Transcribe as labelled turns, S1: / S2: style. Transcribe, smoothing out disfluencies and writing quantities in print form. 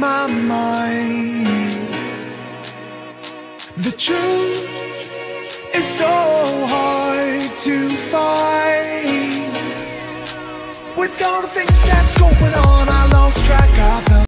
S1: my mind. The truth is so hard to find. With all the things that's going on, I lost track of them.